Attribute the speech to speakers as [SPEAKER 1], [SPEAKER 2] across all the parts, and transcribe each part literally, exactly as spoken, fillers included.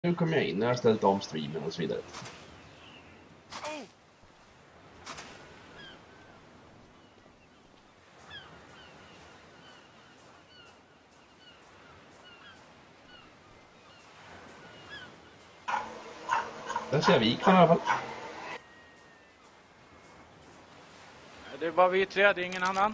[SPEAKER 1] Nu kommer jag in, nu har jag ställt om streamen och så vidare. Där ser jag Wikman i alla fall.
[SPEAKER 2] Det var vi tre, det är ingen annan.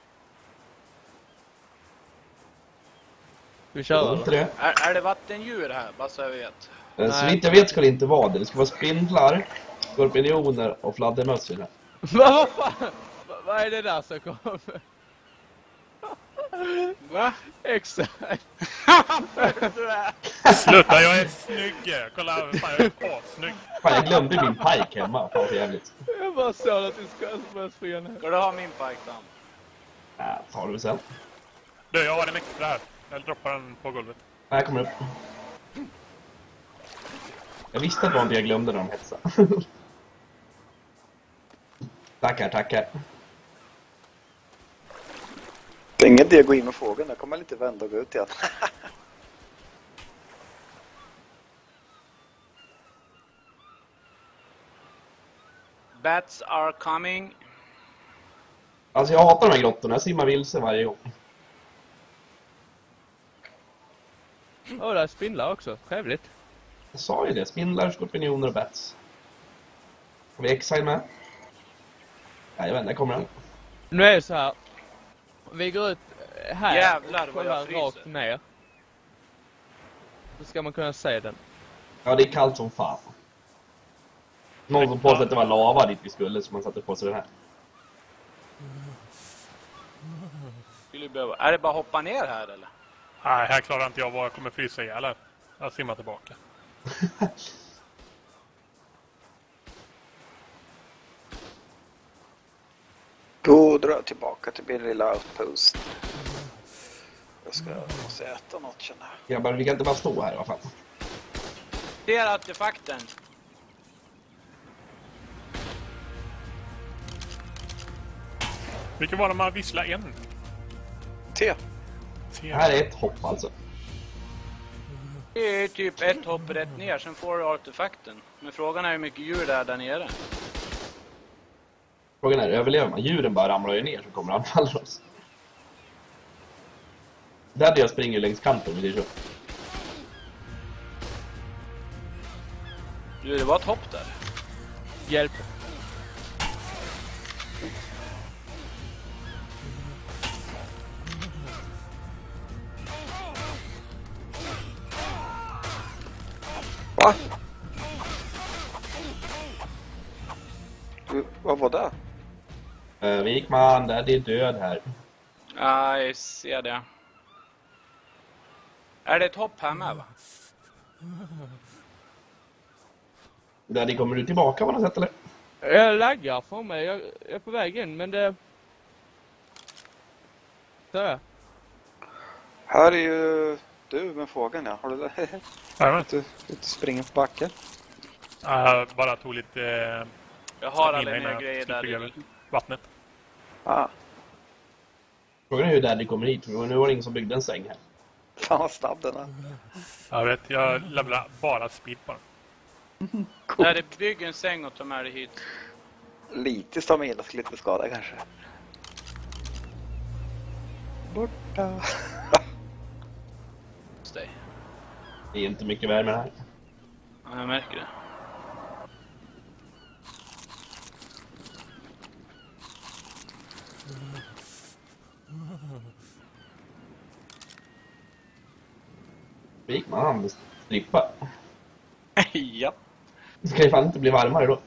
[SPEAKER 3] Vi kör
[SPEAKER 1] inte det.
[SPEAKER 2] Är, är det vattendjur här, bara så jag vet?
[SPEAKER 1] Eh, Så vitt jag vet ska det inte vara det. Det ska vara spindlar, skorpioner och fladdermöss i det här.
[SPEAKER 3] Vad fan? Va- Vad är det där som kommer?
[SPEAKER 2] Va?
[SPEAKER 3] Exakt.
[SPEAKER 4] Sluta, jag är snygg. Kolla, fan, jag är assnygg.
[SPEAKER 1] Fan, jag glömde min pike hemma. Fan, för jävligt.
[SPEAKER 3] Jag bara sa att du ska börja springa ner.
[SPEAKER 2] Ska du ha min pike då?
[SPEAKER 1] Ja, tar du sen.
[SPEAKER 4] Du, jag har en extra här. Jag droppar den på golvet.
[SPEAKER 1] Nej, jag kommer upp. Jag visste att det var inte jag glömde när de hetsade. Tackar, tackar.
[SPEAKER 5] Det är ingen idé att gå in med fågeln, där kommer man lite vända och gå ut igen.
[SPEAKER 2] Bats are coming.
[SPEAKER 1] Alltså jag hatar de här grottorna, jag simmar vilse varje gång.
[SPEAKER 3] Åh, oh, där är spindlar också. Trevligt.
[SPEAKER 1] Jag sa ju det, spindlar, skorpioner och bats. Har vi Exile med? Nej, jag vet inte, kommer han.
[SPEAKER 3] Nu är det så här. Vi går ut här.
[SPEAKER 2] Jävlar,
[SPEAKER 3] och
[SPEAKER 2] vad
[SPEAKER 3] kollar
[SPEAKER 2] jag fryser.
[SPEAKER 3] rakt ner. Så ska man kunna se den.
[SPEAKER 1] Ja, det är kallt som fan. Någon som påstod att det var lava dit vi skulle, så man satte på sig den här.
[SPEAKER 2] Skulle behöva... Är det bara hoppa ner här eller?
[SPEAKER 4] Nej, här klarar inte jag vad jag kommer frysa ihjäl här. Jag simmar tillbaka.
[SPEAKER 5] Då drar jag tillbaka till min lilla outpost. Jag ska måste äta något, känner jag.
[SPEAKER 1] Jag bara, vi kan inte bara stå här i alla fall.
[SPEAKER 2] Det är artefakten.
[SPEAKER 4] Vilken var det man vissla en?
[SPEAKER 5] Te.
[SPEAKER 4] Te.
[SPEAKER 1] Här är ett hopp alltså.
[SPEAKER 2] Det är typ ett hopp rätt ner, sen får du artefakten. Men frågan är hur mycket djur det är där nere.
[SPEAKER 1] Frågan är, överlever man? Djuren bara ramlar ju ner så kommer anfalla oss. Där jag springer längs kanten vid det så.
[SPEAKER 2] Du, det var ett hopp där.
[SPEAKER 3] Hjälp.
[SPEAKER 5] Va? Du, vad var det?
[SPEAKER 1] Uh, Wikman, där det är död här.
[SPEAKER 2] Ja, jag ser det. Är det ett hopp här med, va?
[SPEAKER 1] Där det kommer du tillbaka på något sätt eller?
[SPEAKER 3] Jag laggar för mig. Jag är på väg in, men det... Så är jag.
[SPEAKER 5] Här är ju du med fågeln, ja. Har du det?
[SPEAKER 4] Jajamän.
[SPEAKER 5] Du, du springer på backen.
[SPEAKER 4] Jag bara tog lite... Eh,
[SPEAKER 2] Jag har alla
[SPEAKER 4] mina
[SPEAKER 2] mina
[SPEAKER 4] innan
[SPEAKER 2] grejer
[SPEAKER 4] jag
[SPEAKER 2] där
[SPEAKER 4] skulle
[SPEAKER 2] i.
[SPEAKER 4] över vattnet.
[SPEAKER 5] Ah,
[SPEAKER 1] Frågan är hur där det kommer hit, för nu var det ingen som byggde en säng här.
[SPEAKER 5] fan vad snabb den är.
[SPEAKER 4] Jag vet, jag levlar bara speed bara.
[SPEAKER 2] Där det bygger en säng och tar med dig hit.
[SPEAKER 5] Lite stamina skulle inte skada kanske. Borta.
[SPEAKER 2] Hos dig.
[SPEAKER 1] Det är inte mycket värme här.
[SPEAKER 2] Ja, jag märker det.
[SPEAKER 1] Wikman, han strippar.
[SPEAKER 2] Ja.
[SPEAKER 1] Det ska ju fan inte bli varmare då.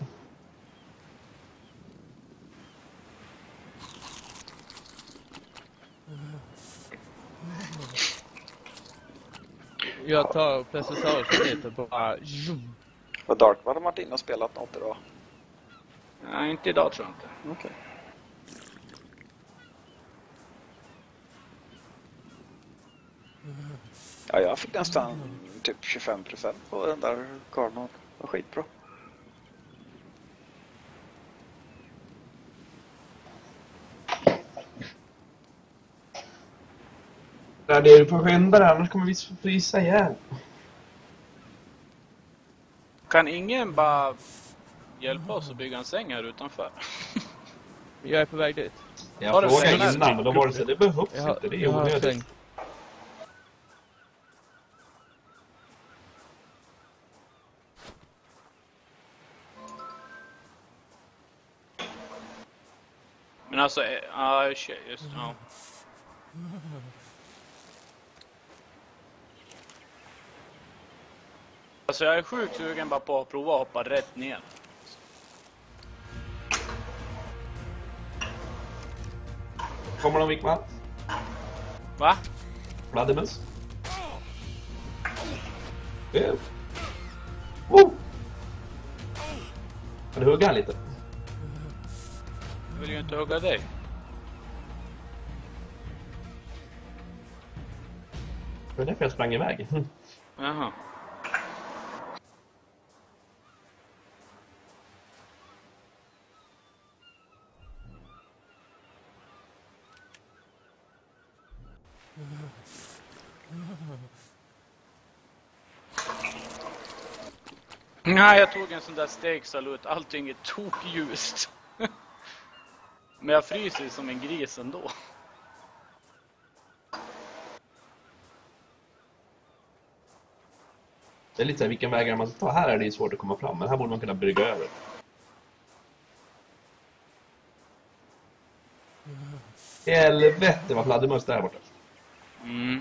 [SPEAKER 3] Jag tar Plesiosaurus dit och bara...
[SPEAKER 5] Och Darkman har Martin och spelat något idag.
[SPEAKER 2] Nej, inte idag tror jag inte.
[SPEAKER 5] Okej. Ja, jag fick nästan typ tjugofem procent på den där kardan. Det var skitbra.
[SPEAKER 1] Där det är du får skynda dig, annars kommer vi frysa ihjäl.
[SPEAKER 2] Kan ingen bara hjälpa oss att bygga en säng här utanför?
[SPEAKER 3] Jag är på väg dit.
[SPEAKER 1] Jag
[SPEAKER 2] Har du
[SPEAKER 1] frågade
[SPEAKER 2] säng?
[SPEAKER 1] innan, men då var det så det behövs
[SPEAKER 3] Jag har,
[SPEAKER 1] inte, det är
[SPEAKER 3] jag har
[SPEAKER 1] onödigt.
[SPEAKER 3] säng.
[SPEAKER 2] Men alltså, ja, uh, shit, just ja. Alltså jag är sjukt sugen bara på att prova att hoppa rätt ner.
[SPEAKER 1] Kommer de, Wickman?
[SPEAKER 2] Va?
[SPEAKER 1] Vladimus? Yeah. Oh! Kan du hugga han lite?
[SPEAKER 2] Jag vill ju inte hugga dig.
[SPEAKER 1] Det var därför jag sprang iväg.
[SPEAKER 2] Jaha. Nej, jag tog en sån där steaksalut. Allting är tokljust. Men jag fryser som en gris ändå.
[SPEAKER 1] Det är lite så här, vilken vägar man ska ta. Här är det svårt att komma fram, men här borde man kunna brygga över. Helvete vad fladdermöss där borta.
[SPEAKER 2] Mm.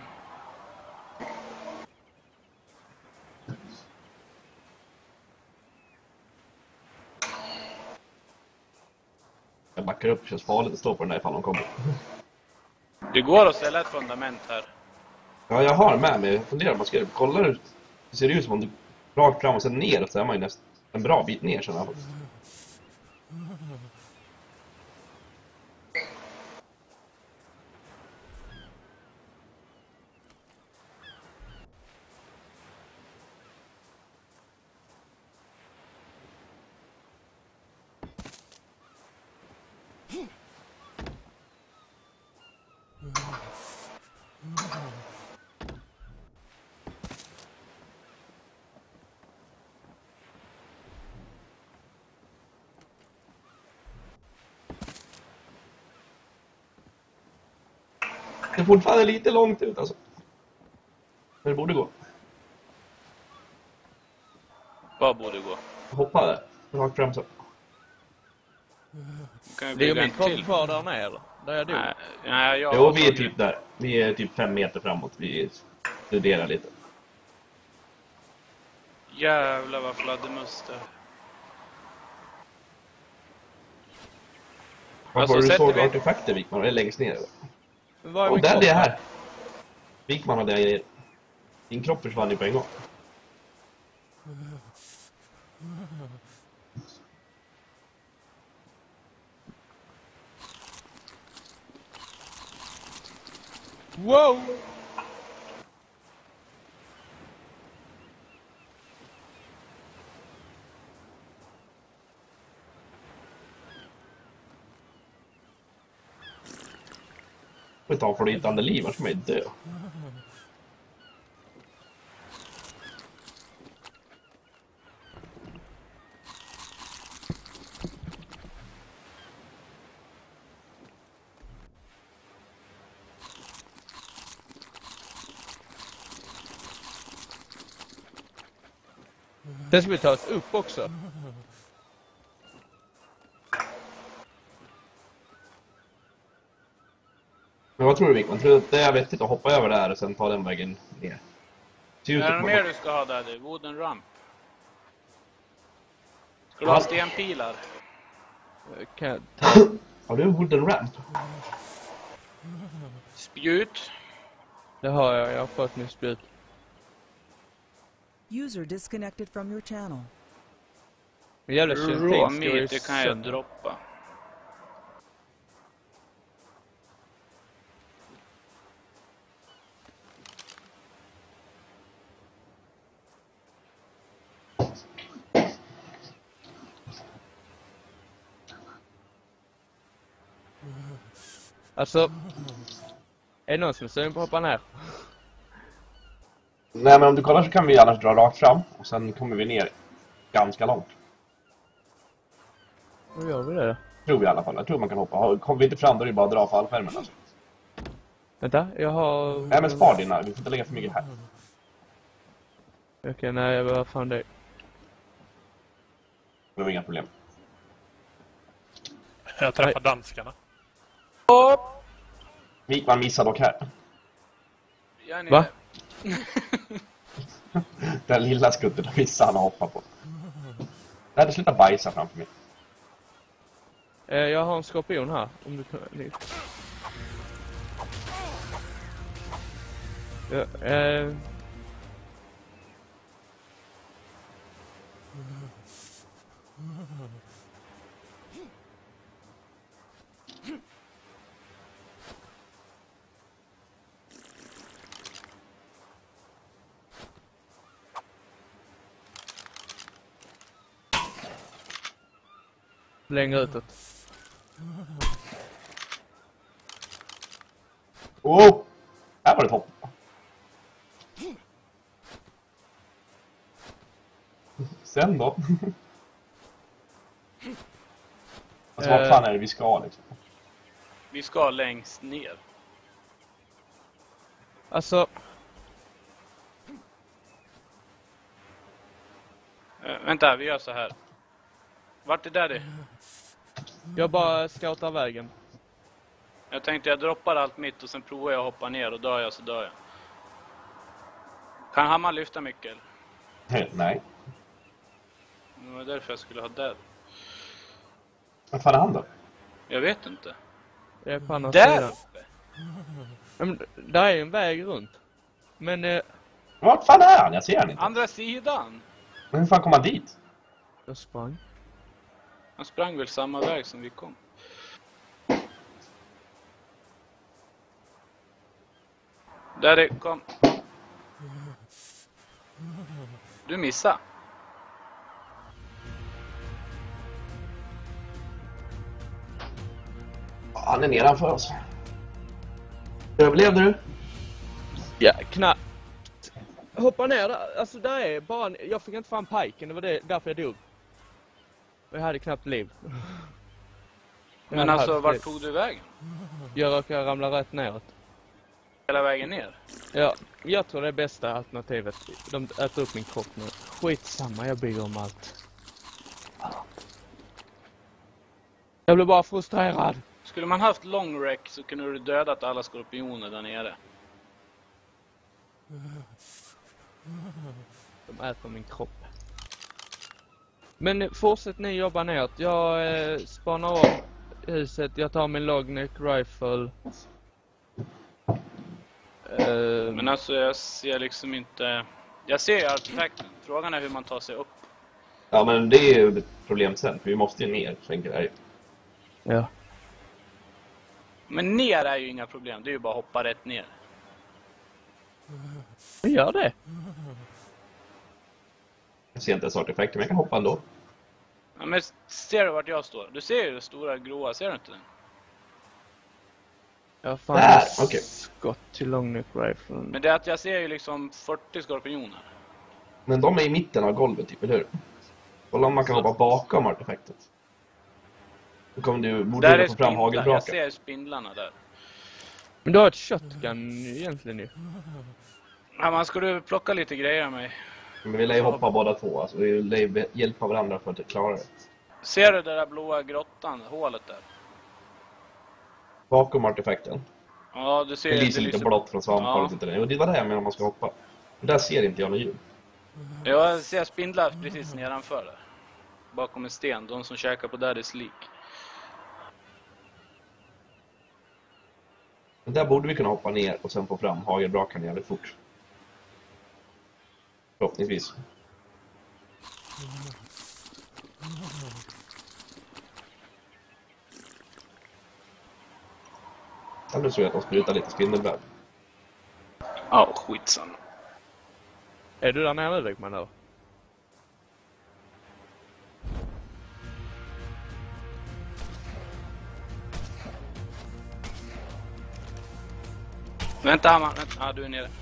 [SPEAKER 1] Jag backar upp, känns farligt att stå på den där ifall de kommer.
[SPEAKER 2] Det går att ställa ett fundament här.
[SPEAKER 1] Ja, jag har med mig. Jag funderar om man ska kolla ut. Det ser ut som om du rakt fram och sen ner, så är man ju nästan en bra bit ner sen. Det är fortfarande lite långt ut alltså. Men det borde gå.
[SPEAKER 2] Vad borde gå?
[SPEAKER 1] Hoppa där. Rakt fram så.
[SPEAKER 2] Kan vi
[SPEAKER 3] Det är
[SPEAKER 2] bygga
[SPEAKER 3] min
[SPEAKER 2] en
[SPEAKER 3] kropp
[SPEAKER 2] till?
[SPEAKER 3] kvar där nere, eller? Där jag dog.
[SPEAKER 2] Nej, nej, jag
[SPEAKER 1] Jo, vi är typ där. Vi är typ fem meter framåt. Vi studerar lite.
[SPEAKER 2] Jävlar vad fladdermöss det.
[SPEAKER 1] Var
[SPEAKER 2] Alltså,
[SPEAKER 1] får du
[SPEAKER 2] sätter
[SPEAKER 1] såg
[SPEAKER 2] vi-
[SPEAKER 1] artefakter, Wickman? Är det längst ner? Eller?
[SPEAKER 3] Men vad är
[SPEAKER 1] Och
[SPEAKER 3] min
[SPEAKER 1] där
[SPEAKER 3] kropp?
[SPEAKER 1] det är här. Wickman hade grejer. Din kropp försvann ju på en gång.
[SPEAKER 3] Wow!
[SPEAKER 1] Får ta flytande liv, annars kommer jag dö.
[SPEAKER 3] Den ska vi ta oss upp också.
[SPEAKER 1] Men vad tror du, Wickman? Tror du att det är vettigt att hoppa över där och sen ta den vägen ner? Ser ut
[SPEAKER 2] Är det
[SPEAKER 1] att
[SPEAKER 2] något
[SPEAKER 1] man-
[SPEAKER 2] mer du ska ha där? Det är wooden ramp. Ska du ha
[SPEAKER 1] Ja.
[SPEAKER 2] stenpilar?
[SPEAKER 3] Kan jag ta...
[SPEAKER 1] Har du en wooden ramp?
[SPEAKER 2] Spjut?
[SPEAKER 3] Det har jag, jag har fått min spjut.
[SPEAKER 6] User disconnected from your channel.
[SPEAKER 3] Men jävla tjänst ska
[SPEAKER 2] Raw
[SPEAKER 3] vi
[SPEAKER 2] meat, det kan jag
[SPEAKER 3] sönder.
[SPEAKER 2] droppa.
[SPEAKER 3] Alltså, är det någon som är sugen på att hoppa ner?
[SPEAKER 1] Nej, men om du kollar så kan vi annars dra rakt fram och sen kommer vi ner. ganska långt.
[SPEAKER 3] Hur gör vi det då?
[SPEAKER 1] Tror vi i alla fall. Jag tror man kan hoppa. Kommer vi inte fram då är det bara att dra fallskärmen alltså.
[SPEAKER 3] Vänta, jag har...
[SPEAKER 1] Nej men spar dina, vi får inte lägga för mycket här.
[SPEAKER 3] Okej, nej jag behöver fan det.
[SPEAKER 1] Det var inga problem.
[SPEAKER 4] Jag träffar danskarna.
[SPEAKER 1] Vikman missar dock här.
[SPEAKER 2] Jag är nere.
[SPEAKER 3] Va?
[SPEAKER 1] Den lilla skutten missar han att hoppa på. Nej, det slutar bajsa framför mig.
[SPEAKER 3] Eh, jag har en skorpion här. Om du kan... Ja, eh... längre utåt.
[SPEAKER 1] Oh! Här var det topp. Sen då? Alltså vad fan är det vi ska liksom?
[SPEAKER 2] Vi ska längst ner.
[SPEAKER 3] Alltså...
[SPEAKER 2] Äh, vänta, vi gör så här. Vart är det?
[SPEAKER 3] Jag bara scoutar vägen.
[SPEAKER 2] Jag tänkte jag droppar allt mitt och sen provar jag att hoppa ner och dör jag så dör jag. Kan Hammar lyfta mycket?
[SPEAKER 1] Nej.
[SPEAKER 2] Det var därför jag skulle ha där.
[SPEAKER 1] Vad fan är han då?
[SPEAKER 2] Jag vet inte.
[SPEAKER 3] Jag är på andra
[SPEAKER 2] Där
[SPEAKER 3] sidan.
[SPEAKER 2] uppe?
[SPEAKER 3] Men, där är en väg runt. Men... Eh,
[SPEAKER 1] Vad fan är han? Jag ser han inte.
[SPEAKER 2] Andra sidan.
[SPEAKER 1] Men hur fan kom han dit?
[SPEAKER 3] jag sprang.
[SPEAKER 2] Han sprang väl samma väg som vi kom. Där det kom. Du missade.
[SPEAKER 1] Han är nedanför oss. Överlevde du?
[SPEAKER 3] Ja, knappt. Hoppa ner där. Alltså där är bara... En, jag fick inte fram piken. Det var det, därför jag dog. Och jag hade knappt liv. Jag
[SPEAKER 2] Men
[SPEAKER 3] hade
[SPEAKER 2] alltså,
[SPEAKER 3] haft
[SPEAKER 2] vart
[SPEAKER 3] liv.
[SPEAKER 2] tog du vägen?
[SPEAKER 3] Jag råkade ramla rätt neråt.
[SPEAKER 2] Hela vägen ner?
[SPEAKER 3] Ja, jag tror det är bästa alternativet. De äter upp min kropp nu. Skitsamma, jag bygger om allt. Jag blir bara frustrerad.
[SPEAKER 2] Skulle man haft long wreck så kunde du dödat alla skorpioner där nere.
[SPEAKER 3] De äter min kropp. Men fortsätt ni jobba neråt. Jag eh, spanar av huset. Jag tar min logneck rifle. Uh,
[SPEAKER 2] Men alltså jag ser liksom inte... Jag ser ju artefakten. Frågan är hur man tar sig upp.
[SPEAKER 1] Ja, men det är ju ett problem sen. För vi måste ju ner, så enkelt är det.
[SPEAKER 3] ja.
[SPEAKER 2] Men ner är ju inga problem. Det är ju bara att hoppa rätt ner.
[SPEAKER 3] Jag gör det.
[SPEAKER 1] Jag ser inte ens artefakter, men jag kan hoppa ändå.
[SPEAKER 2] Ja, men ser du vart jag står? Du ser ju det stora gråa, ser du inte den?
[SPEAKER 3] Jag har fan
[SPEAKER 1] Där,
[SPEAKER 3] ett
[SPEAKER 1] okej.
[SPEAKER 3] skott till longneck rifle.
[SPEAKER 2] Men det är att jag ser ju liksom fyrtio skorpioner.
[SPEAKER 1] Men de är i mitten av golvet, typ, eller hur? Kolla om man kan hoppa bakom artefaktet. Då kommer du, borde
[SPEAKER 2] Där
[SPEAKER 1] du
[SPEAKER 2] är
[SPEAKER 1] få fram
[SPEAKER 2] spindlar. Jag
[SPEAKER 1] hagelbrakar.
[SPEAKER 2] ser spindlarna där.
[SPEAKER 3] Men du har ett shotgun egentligen ju.
[SPEAKER 2] Ja, man skulle plocka lite grejer av mig.
[SPEAKER 1] Men vi lär ju hoppa båda två. Alltså, vi lär ju hjälpa varandra för att klara det.
[SPEAKER 2] Ser du den där blåa grottan, hålet där?
[SPEAKER 1] Bakom artefakten.
[SPEAKER 2] Ja, du ser...
[SPEAKER 1] Det lyser lite blått från svamphavet.
[SPEAKER 2] Ja.
[SPEAKER 1] Ja. Och det var det jag menar om man ska hoppa. Och där ser inte jag något djur.
[SPEAKER 2] Jag ser spindlar precis nedanför där. Bakom en sten, de som käkar på Daddy's lik.
[SPEAKER 1] Men där borde vi kunna hoppa ner och sen få fram hagelbrakan jävligt fort. Förhoppningsvis. Ja, nu tror jag att de sprutar lite spindelväv.
[SPEAKER 2] Ja, skitsamma.
[SPEAKER 3] Är du där nere nu, Wickman, då?
[SPEAKER 2] Vänta, Hammar. Vänta. Ja, du är nere.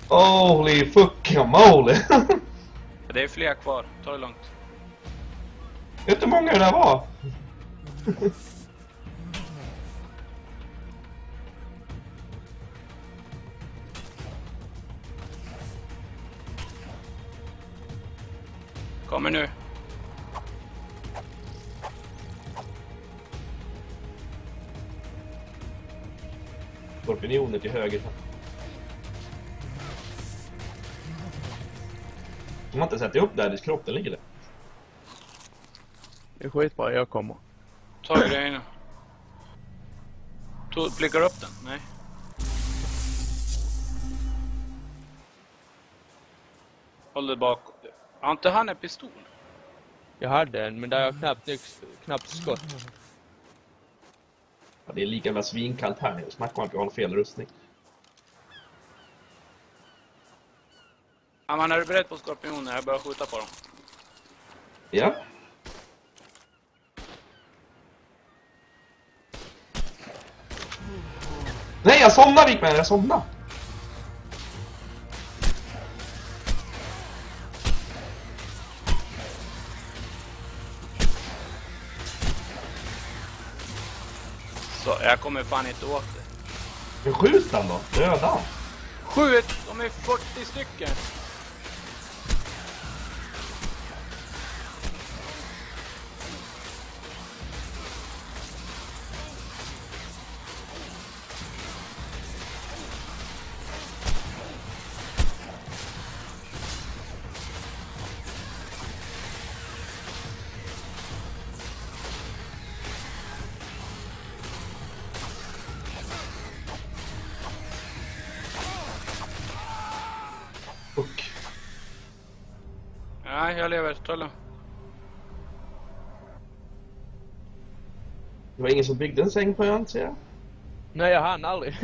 [SPEAKER 1] Holy fucking moly!
[SPEAKER 2] Det är fler kvar, ta det lugnt.
[SPEAKER 1] Vet du hur många det där var?
[SPEAKER 2] Kommer nu.
[SPEAKER 1] Skorpioner till höger. De har inte sett upp där i kroppen ligger det.
[SPEAKER 3] Det är skitbra, jag kommer.
[SPEAKER 2] Ta grejerna. Tog, blickar upp den? Nej. Håll det bak. Har inte han en pistol?
[SPEAKER 3] Jag hade en, men där har jag knappt, knappt skott.
[SPEAKER 1] Ja, det är lika med svinkallt här nere. Snacka om att vi har fel rustning.
[SPEAKER 2] Ja, men är du beredd på skorpioner? Jag börjar skjuta på dem.
[SPEAKER 1] Ja. Nej, jag somnar, Wikman, jag somnar.
[SPEAKER 2] Så, jag kommer fan inte åt det.
[SPEAKER 1] Men skjut den då, döda.
[SPEAKER 2] Skjut! De är fyrtio stycken.
[SPEAKER 1] Fuck.
[SPEAKER 2] Nej, jag lever. Trolla.
[SPEAKER 1] Det var ingen som byggde en säng på ön, ser jag.
[SPEAKER 3] Nej, jag hann aldrig.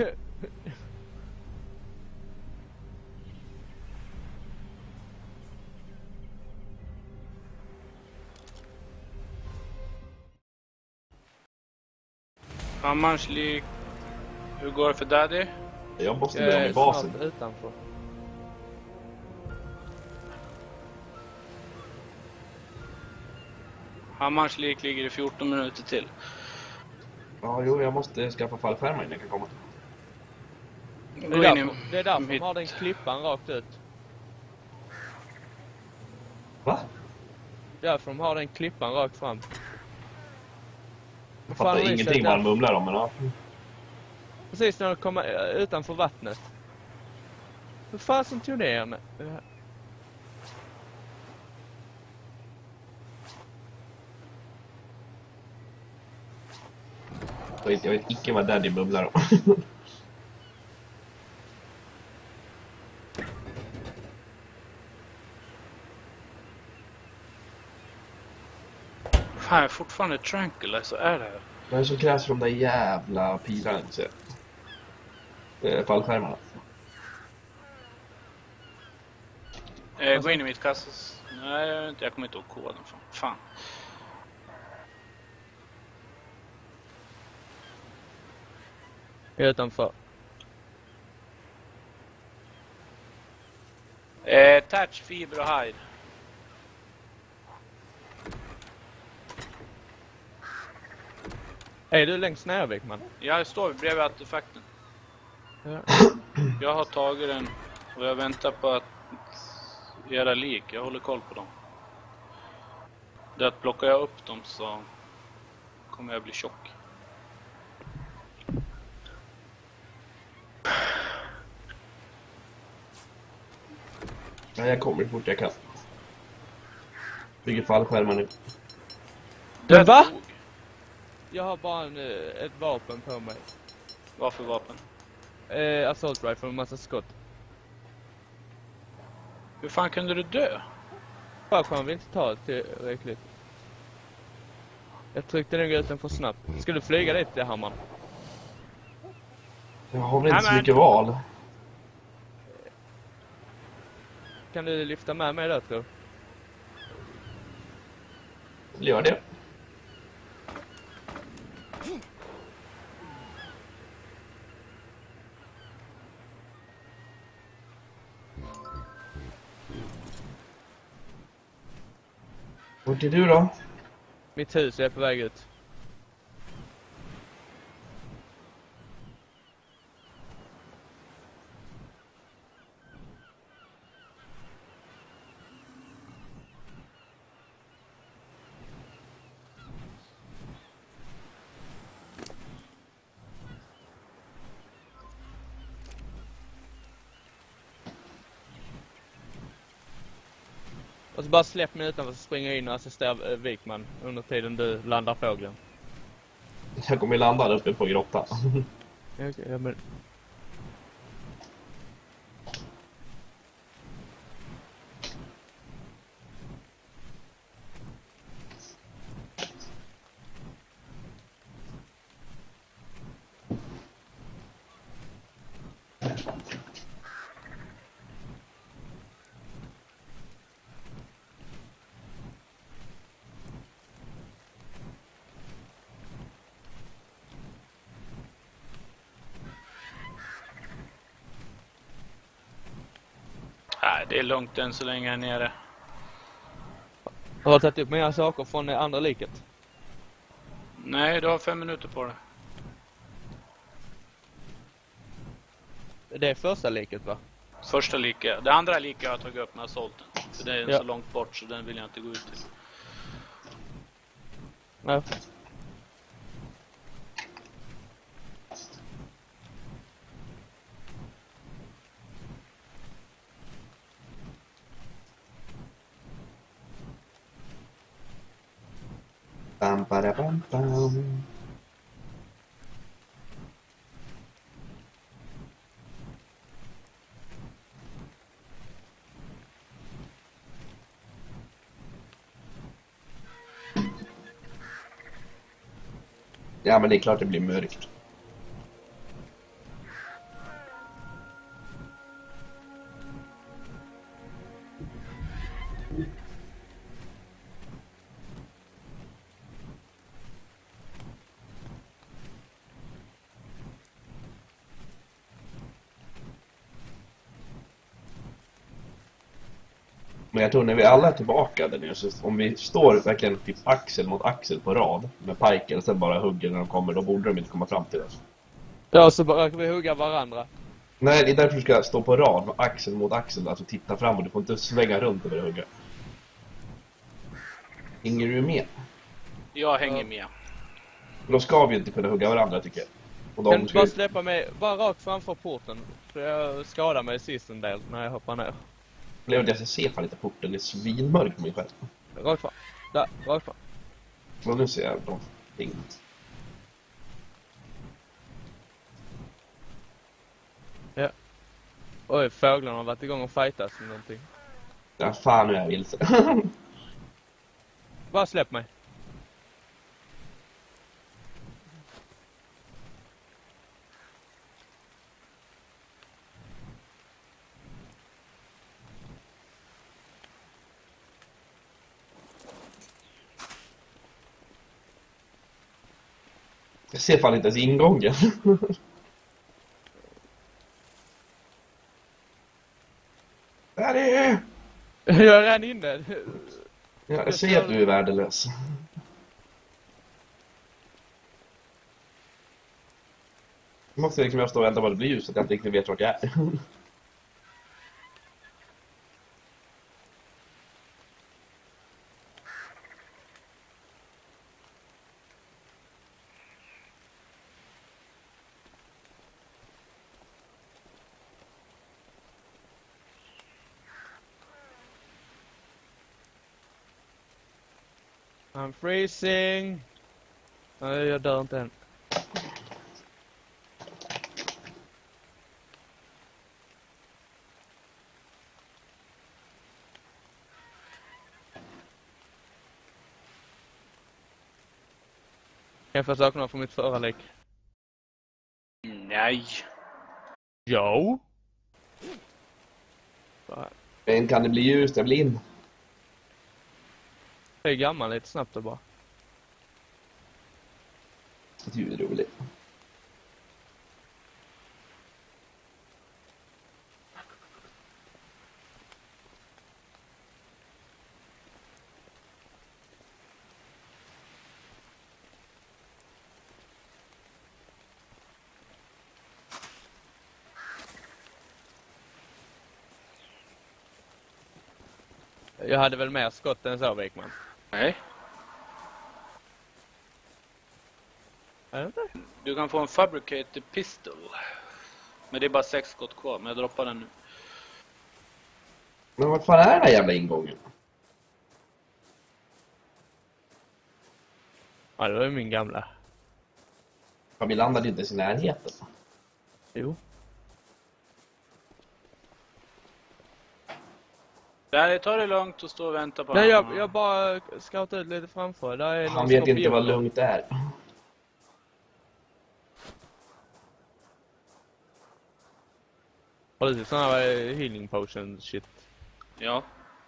[SPEAKER 2] Hammarslik. Hur går det för Daddy?
[SPEAKER 1] Jag måste
[SPEAKER 3] Jag
[SPEAKER 1] bli av
[SPEAKER 3] är
[SPEAKER 1] med basen.
[SPEAKER 3] snart utanför.
[SPEAKER 2] Hammarslik ligger i fjorton minuter till.
[SPEAKER 1] Ja, jo, jag måste skaffa fallskärmar innan jag kan komma.
[SPEAKER 3] Det är
[SPEAKER 2] Gå in
[SPEAKER 3] därför,
[SPEAKER 2] i
[SPEAKER 3] det är därför
[SPEAKER 2] mitt-
[SPEAKER 3] de har den klippan rakt ut.
[SPEAKER 1] Va?
[SPEAKER 3] Det är därför de har den klippan rakt fram.
[SPEAKER 1] Jag
[SPEAKER 3] Fan,
[SPEAKER 1] fattar
[SPEAKER 3] det är
[SPEAKER 1] ingenting
[SPEAKER 3] så
[SPEAKER 1] vad
[SPEAKER 3] där-
[SPEAKER 1] han mumlar om, men ja.
[SPEAKER 3] Precis när de kommer eh, utanför vattnet. Hur fan som tog ner med?
[SPEAKER 1] Jag vet, jag vet icke vad Daddy mumlar om.
[SPEAKER 2] Fan, jag är fortfarande tranquil, så är det här.
[SPEAKER 1] Vad är det som krävs för de där jävla pilarna? Så. Eh, fallskärmarna.
[SPEAKER 2] Eh, gå in i mitt kassas. Nej, jag, vet inte, jag kommer inte ihåg koden. Fan. fan.
[SPEAKER 3] Jag är utanför.
[SPEAKER 2] Eh, touch, fiber och hide.
[SPEAKER 3] Är du längst ner, Wikman?
[SPEAKER 2] Jag står bredvid artefakten.
[SPEAKER 3] Ja.
[SPEAKER 2] Jag har tagit den och jag väntar på att era lik. Jag håller koll på dem. Det att plockar jag upp dem så kommer jag bli tjock.
[SPEAKER 1] Ja, jag kommer fort jag kan. Bygger fallskärmar nu.
[SPEAKER 3] Men va?
[SPEAKER 2] dog.
[SPEAKER 3] Jag har bara en, eh, ett vapen på mig.
[SPEAKER 2] Vad för vapen?
[SPEAKER 3] Eh, assault rifle och massa skott.
[SPEAKER 2] Hur fan kunde du dö?
[SPEAKER 3] Fallskärm vill inte ta tillräckligt. Jag tryckte den ut den för snabbt. Ska du flyga dit till Hammar?
[SPEAKER 1] Jag har väl inte så
[SPEAKER 2] Amen.
[SPEAKER 1] mycket val.
[SPEAKER 3] Kan du lyfta med mig där, tror du?
[SPEAKER 1] Gör det. Vart är du då?
[SPEAKER 3] Mitt hus är på väg ut. Och så bara släpp mig utanför, så springer jag in och assisterar Wikman under tiden du landar fågeln.
[SPEAKER 1] Jag kommer landa där uppe på grottan.
[SPEAKER 3] Okej, okay, ja, men...
[SPEAKER 2] Nej, det är lugnt än så länge här nere.
[SPEAKER 3] Har du tagit upp mer saker från det andra liket?
[SPEAKER 2] Nej, du har fem minuter på det.
[SPEAKER 3] Det är första liket, va?
[SPEAKER 2] Första lika. Det andra lika jag har tagit upp med assaulten. För det är
[SPEAKER 3] Ja.
[SPEAKER 2] så långt bort så den vill jag inte gå ut till.
[SPEAKER 3] Nej.
[SPEAKER 1] Bam, bada, bam, bam. Ja, men det är klart det blir mörkt. Men jag tror när vi alla är tillbaka där nere, så om vi står verkligen typ axel mot axel på rad med pajker och sen bara hugger när de kommer, då borde de inte komma fram till oss.
[SPEAKER 3] Ja, så bara vi hugga varandra.
[SPEAKER 1] Nej, det är därför du ska stå på rad med axel mot axel, alltså titta framåt. Du får inte svänga runt över och hugga. Hänger du med?
[SPEAKER 2] Jag hänger
[SPEAKER 3] Ja.
[SPEAKER 2] med.
[SPEAKER 1] Då ska vi inte kunna hugga varandra, tycker jag. Och de
[SPEAKER 3] Kan du
[SPEAKER 1] ska
[SPEAKER 3] bara
[SPEAKER 1] ju...
[SPEAKER 3] släppa mig bara rakt framför porten? För jag skadade mig sist en del när jag hoppar ner.
[SPEAKER 1] Jag ser fan inte porten, det är svinmörkt på mig själv.
[SPEAKER 3] Rakt fram. Där, rakt fram.
[SPEAKER 1] Och nu ser jag de ting.
[SPEAKER 3] Ja. Oj, fåglarna har varit igång och fightas med någonting.
[SPEAKER 1] Ja, fan nu är jag vilse.
[SPEAKER 3] Bara släpp mig.
[SPEAKER 1] Jag ser fan inte ens ingången. Där är det!
[SPEAKER 3] Jag är redan inne.
[SPEAKER 1] Ja, jag ser att du är värdelös. Jag måste liksom jag stå och vänta på att det blir ljus, så att jag inte riktigt vet vart jag är.
[SPEAKER 3] I'm freezing. Nej, jag dör inte än. Kan jag få sakerna från mitt förra lik?
[SPEAKER 2] Nej.
[SPEAKER 3] Jo.
[SPEAKER 1] Men kan det bli ljus? Jag blir in.
[SPEAKER 3] Jag är gammal lite snabbt och bara.
[SPEAKER 1] Det är ju roligt.
[SPEAKER 3] Jag hade väl mer skott än så, Wikman.
[SPEAKER 2] Nej.
[SPEAKER 3] Är det inte?
[SPEAKER 2] Du kan få en fabricated pistol. Men det är bara sex skott kvar, men jag droppar den nu.
[SPEAKER 1] Men vad fan är den här jävla ingången?
[SPEAKER 3] Ja, det var ju min gamla.
[SPEAKER 1] Fan, vi landade inte i sin närheten.
[SPEAKER 3] Jo.
[SPEAKER 2] Nej, ta det lugnt och stå och vänta på
[SPEAKER 3] Nej,
[SPEAKER 2] honom.
[SPEAKER 3] jag, jag bara scoutar ut lite framför. Där är
[SPEAKER 1] Han
[SPEAKER 3] någon
[SPEAKER 1] vet inte
[SPEAKER 3] skorpion.
[SPEAKER 1] vad lugnt är.
[SPEAKER 3] Har du sådana här healing potion shit?
[SPEAKER 2] Ja.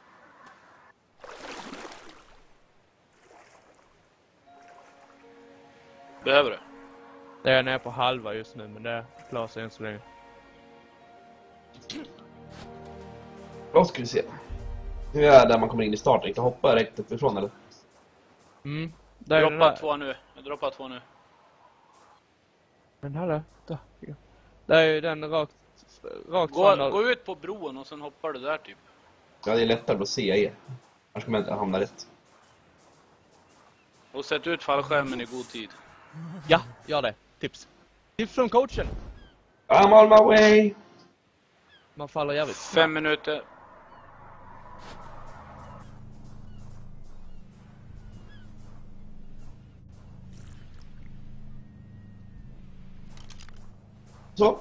[SPEAKER 2] Behöver du?
[SPEAKER 3] Det är nere på halva just nu, men det klarar sig än så länge.
[SPEAKER 1] Då ska vi se. Nu är jag där man kommer in i starten. Inte hoppa direkt uppifrån eller?
[SPEAKER 3] Mm. Där är den
[SPEAKER 2] Droppa
[SPEAKER 3] där.
[SPEAKER 2] två nu. Jag droppar två nu.
[SPEAKER 3] Men hallå, där. Där är ju den rakt, rakt
[SPEAKER 2] Gå,
[SPEAKER 3] fram.
[SPEAKER 2] gå ut på bron och sen hoppar du där typ.
[SPEAKER 1] Ja, det är lättare att se er. Annars kommer jag inte hamna rätt.
[SPEAKER 2] Och sätt ut fallskärmen i god tid.
[SPEAKER 3] Ja, gör det. Tips. Tips från coachen.
[SPEAKER 1] I'm on my way!
[SPEAKER 3] Man faller jävligt.
[SPEAKER 2] Fem minuter.
[SPEAKER 1] Så.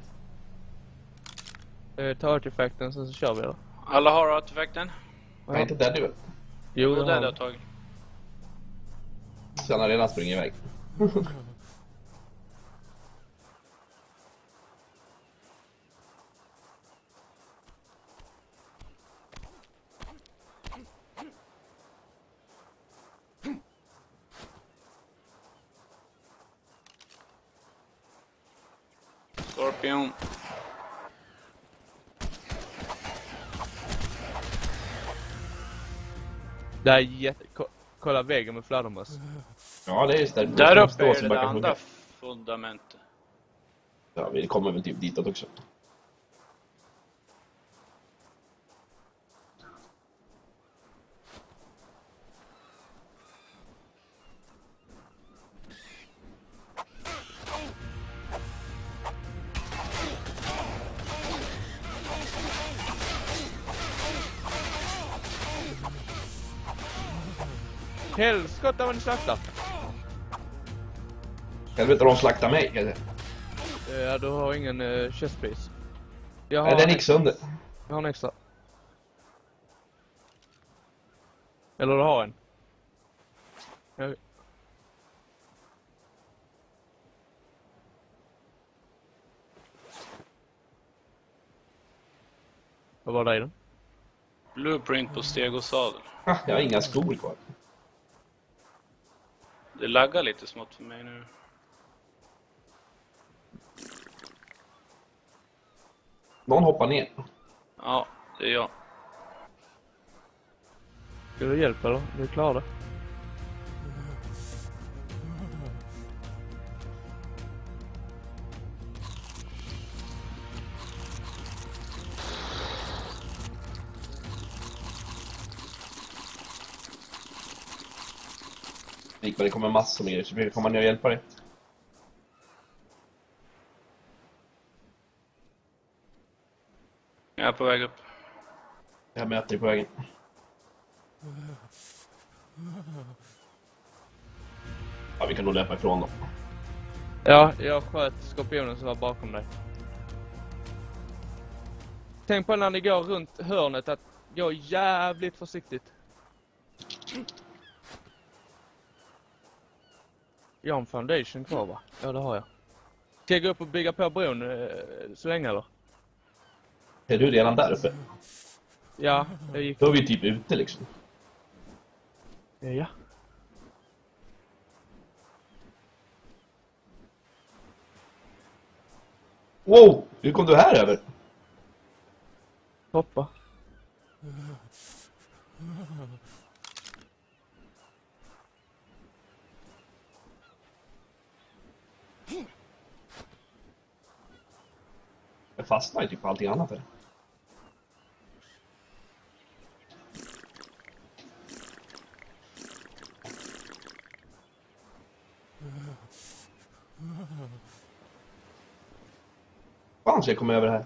[SPEAKER 3] Eh, ta artefakten, sen så kör vi då.
[SPEAKER 2] Alla har artefakten.
[SPEAKER 1] Jag är inte där du.
[SPEAKER 3] Jo,
[SPEAKER 2] Och
[SPEAKER 3] det
[SPEAKER 2] där
[SPEAKER 3] har
[SPEAKER 2] det
[SPEAKER 3] vi.
[SPEAKER 2] har tagit.
[SPEAKER 1] Så han har redan sprungit iväg.
[SPEAKER 2] Scorpion.
[SPEAKER 3] Det är jätte... Ko kolla väggen med fladdermöss.
[SPEAKER 1] Ja, det är just där.
[SPEAKER 2] Där uppe
[SPEAKER 1] Stå
[SPEAKER 2] är
[SPEAKER 1] så
[SPEAKER 2] det
[SPEAKER 1] bara
[SPEAKER 2] där
[SPEAKER 1] kan
[SPEAKER 2] andra
[SPEAKER 1] hugga.
[SPEAKER 2] fundamentet.
[SPEAKER 1] Ja, vi kommer väl typ ditåt också.
[SPEAKER 3] Helskotta vad ni slaktar.
[SPEAKER 1] Helvete, de slaktar mig. Kan jag säga.
[SPEAKER 3] Ja, du har ingen uh, chestpiece. Jag har,
[SPEAKER 1] Nej, den
[SPEAKER 3] en,
[SPEAKER 1] gick sönder.
[SPEAKER 3] jag har en extra. Eller du har en. Jag... Vad var det i den?
[SPEAKER 2] Blueprint på steg och sadel.
[SPEAKER 1] Ah, jag har inga skor kvar.
[SPEAKER 2] Det laggar lite smått för mig nu.
[SPEAKER 1] Någon hoppar ner.
[SPEAKER 2] Ja, det är jag.
[SPEAKER 3] Ska du hjälpa eller? Du klarar det.
[SPEAKER 1] Det kommer massor med grejer, så vi kommer ner och hjälpa dig.
[SPEAKER 2] Jag är på väg upp.
[SPEAKER 1] Jag möter dig på vägen. Ja, vi kan nog löpa ifrån dem.
[SPEAKER 3] Ja, jag sköt skorpionen som var bakom dig. Tänk på när ni går runt hörnet att gå jävligt försiktigt. Jag har en foundation kvar, va? Ja, det har jag. Ska jag gå upp och bygga på bron eh, så länge eller?
[SPEAKER 1] Är du redan där uppe?
[SPEAKER 3] Ja, jag gick...
[SPEAKER 1] Då är vi typ ute liksom.
[SPEAKER 3] Ja.
[SPEAKER 1] Wow! Hur kom du här över?
[SPEAKER 3] Hoppa.
[SPEAKER 1] Jag fastnar ju typ på allting annat här. Fan, ska jag komma över här?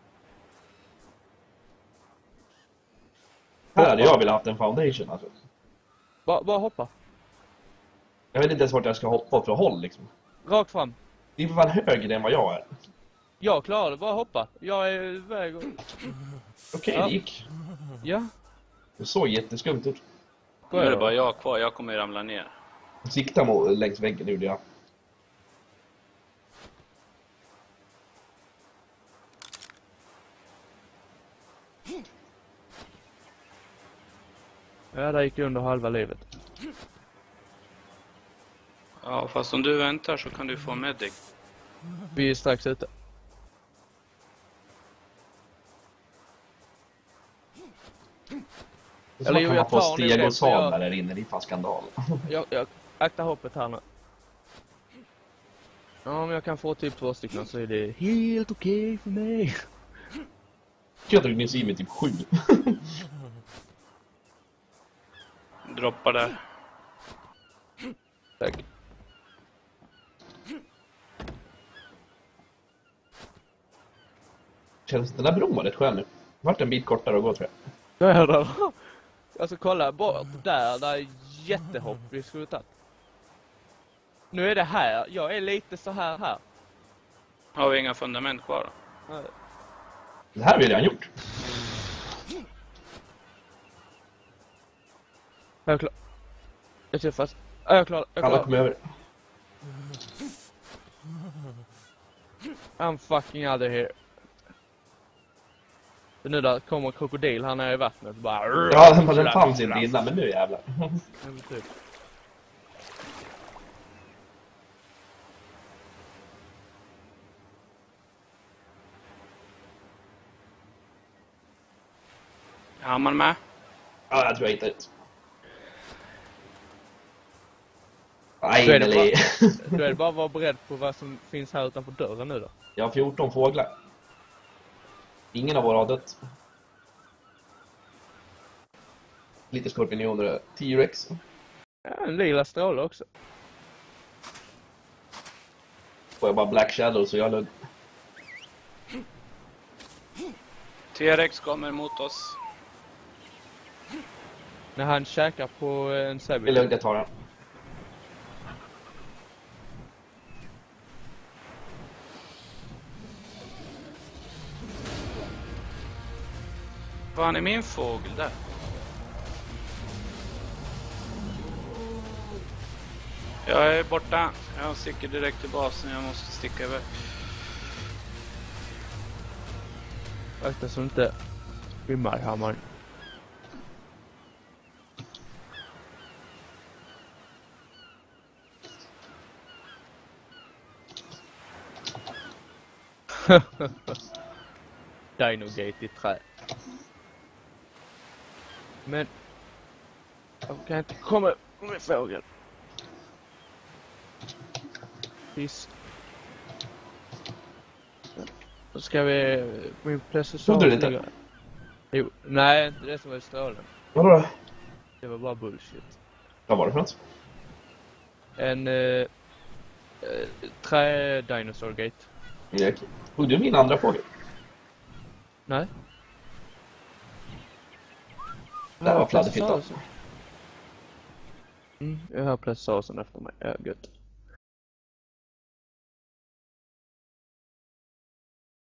[SPEAKER 1] Här hade jag velat haft en foundation alltså.
[SPEAKER 3] Bara, bara hoppa.
[SPEAKER 1] Jag vet inte ens vart jag ska hoppa för håll liksom.
[SPEAKER 3] Rakt fram.
[SPEAKER 1] Det är för fan högre än vad jag är.
[SPEAKER 3] Jag klarar det, bara hoppa. Jag är iväg och...
[SPEAKER 1] Okej, okay,
[SPEAKER 3] Ja.
[SPEAKER 1] det gick.
[SPEAKER 3] Ja.
[SPEAKER 1] Det såg jätteskumt ut.
[SPEAKER 2] Nu är det bara jag kvar, jag kommer ramla ner.
[SPEAKER 1] Sikta mot längs väggen gjorde jag.
[SPEAKER 3] Ja, där gick jag under halva livet.
[SPEAKER 2] Ja, fast om du väntar så kan du få medic.
[SPEAKER 3] Vi är strax ute.
[SPEAKER 1] Det
[SPEAKER 3] Eller
[SPEAKER 1] Eller
[SPEAKER 3] jo,
[SPEAKER 1] kan
[SPEAKER 3] jag
[SPEAKER 1] man få
[SPEAKER 3] tar nog det,
[SPEAKER 1] steg och
[SPEAKER 3] för jag-
[SPEAKER 1] sadlar där inne, det är fan skandal.
[SPEAKER 3] Jag, jag aktar hoppet här nu. Ja, om jag kan få typ två stycken så är det helt okej för mig.
[SPEAKER 1] Jag tror ni ser mig typ sju.
[SPEAKER 2] Droppa där.
[SPEAKER 3] Tack.
[SPEAKER 1] Känns den där bron var rätt skön nu. Vart en bit kortare att gå tror jag.
[SPEAKER 3] Där där. Alltså kolla bort där, där är jättehopp vi skulle ta. Nu är det här, jag är lite så här här.
[SPEAKER 2] Har vi inga fundament kvar då?
[SPEAKER 3] Nej.
[SPEAKER 1] Det här har vi redan gjort.
[SPEAKER 3] Jag är klar. Jag ser fast. Ja, jag är klar. Jag är
[SPEAKER 1] Alla
[SPEAKER 3] klar.
[SPEAKER 1] kommer över.
[SPEAKER 3] I'm fucking out of here. Så nu där kommer krokodil här nere i vattnet bara.
[SPEAKER 1] Ja, den, den fanns inte innan, men nu jävlar.
[SPEAKER 3] Typ.
[SPEAKER 2] Är man med?
[SPEAKER 1] Ja, jag tror jag hittade det.
[SPEAKER 3] Då
[SPEAKER 1] Nej,
[SPEAKER 3] är, det
[SPEAKER 1] eller...
[SPEAKER 3] bara, då är det bara att vara beredd på vad som finns här utanför dörren nu då.
[SPEAKER 1] Jag har fjorton fåglar. Ingen av våra har dött. Lite skorpioner, T-Rex.
[SPEAKER 3] Ja, en lila stråle också.
[SPEAKER 1] Får jag bara Black Shadow så jag är lugn.
[SPEAKER 2] T-Rex kommer mot oss.
[SPEAKER 3] När han käkar på en
[SPEAKER 1] Det är
[SPEAKER 3] Savage.
[SPEAKER 1] lugnt, jag tar den.
[SPEAKER 2] Fan är min fågel där? Jag är borta. Jag sticker direkt till basen. Jag måste sticka iväg.
[SPEAKER 3] Akta så inte rimmar hammaren. Dino-gate i trä. Men jag kan inte komma med fågel. Fisk. Då ska vi min processor.
[SPEAKER 1] Trodde du inte?
[SPEAKER 3] Jo, nej, inte det som var strålen.
[SPEAKER 1] Vadå då?
[SPEAKER 3] Det var bara bullshit.
[SPEAKER 1] Vad var det för något?
[SPEAKER 3] En eh, eh, trä dinosaur gate.
[SPEAKER 1] Ja, okej. Tog du min andra fågel?
[SPEAKER 3] Nej.
[SPEAKER 1] Där var fladderfittan.
[SPEAKER 3] Mm, jag har processorn efter mig. Ja, gött.